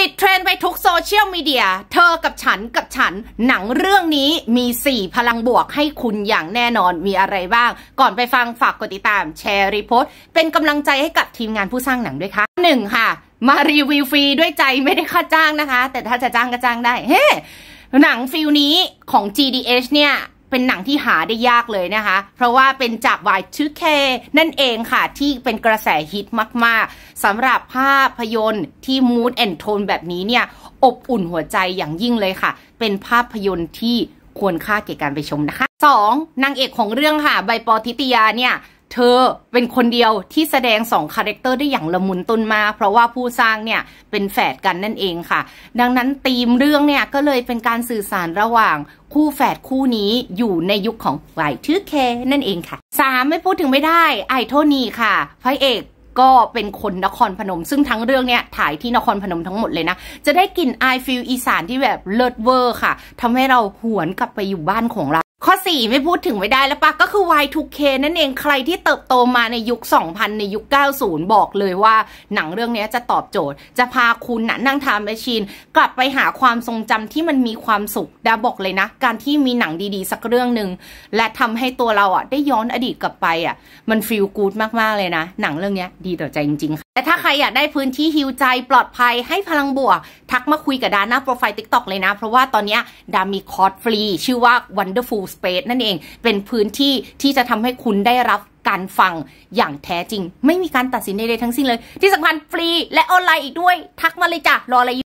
ติดเทรนด์ไปทุกโซเชียลมีเดียเธอกับฉันหนังเรื่องนี้มี4พลังบวกให้คุณอย่างแน่นอนมีอะไรบ้างก่อนไปฟังฝากกดติดตามแชร์รีโพสต์เป็นกำลังใจให้กับทีมงานผู้สร้างหนังด้วยค่ะ1ค่ะมารีวิวฟรีด้วยใจไม่ได้ค่าจ้างนะคะแต่ถ้าจะจ้างก็จ้างได้เฮ้หนังฟิลนี้ของ GDH เนี่ยเป็นหนังที่หาได้ยากเลยนะคะเพราะว่าเป็นจาก Y2K นั่นเองค่ะที่เป็นกระแสฮิตมากๆสำหรับภาพยนตร์ที่ Mood and Tone แบบนี้เนี่ยอบอุ่นหัวใจอย่างยิ่งเลยค่ะเป็นภาพยนตร์ที่ควรค่าแก่การไปชมนะคะ2นางเอกของเรื่องค่ะใบปอทิตยาเนี่ยเธอเป็นคนเดียวที่แสดง2คาแรคเตอร์ได้อย่างละมุนต้นมาเพราะว่าผู้สร้างเนี่ยเป็นแฝดกันนั่นเองค่ะดังนั้นธีมเรื่องเนี่ยก็เลยเป็นการสื่อสารระหว่างคู่แฝดคู่นี้อยู่ในยุคของ Y2K นั่นเองค่ะ3ไม่พูดถึงไม่ได้ไอโทนี่ค่ะพระเอกก็เป็นคนนครพนมซึ่งทั้งเรื่องเนี่ยถ่ายที่นครพนมทั้งหมดเลยนะจะได้กลิ่นไอฟิลอีสานที่แบบเลิศเวอร์ค่ะทำให้เราหวนกลับไปอยู่บ้านของเราข้อ4ไม่พูดถึงไม่ได้แล้วปะก็คือ Y2K นั่นเองใครที่เติบโตมาในยุค 2000 ในยุค 90 บอกเลยว่าหนังเรื่องนี้จะตอบโจทย์จะพาคุณนั่งไทม์แมชชีนกลับไปหาความทรงจำที่มันมีความสุขดาบอกเลยนะการที่มีหนังดีๆสักเรื่องหนึ่งและทำให้ตัวเราได้ย้อนอดีตกลับไปมันฟีลกู๊ดมากๆเลยนะหนังเรื่องนี้ดีต่อใจจริงๆแต่ถ้าใครอยากได้พื้นที่ฮิวใจปลอดภัยให้พลังบวกทักมาคุยกับดาหน้าโปรไฟล์ TikTok เลยนะเพราะว่าตอนนี้ดามีคอร์สฟรีชื่อว่า Wonderful Space นั่นเองเป็นพื้นที่ที่จะทำให้คุณได้รับการฟังอย่างแท้จริงไม่มีการตัดสินใดๆทั้งสิ้นเลยที่สำคัญฟรีและออนไลน์อีกด้วยทักมาเลยจ้ะรออะไรอยู่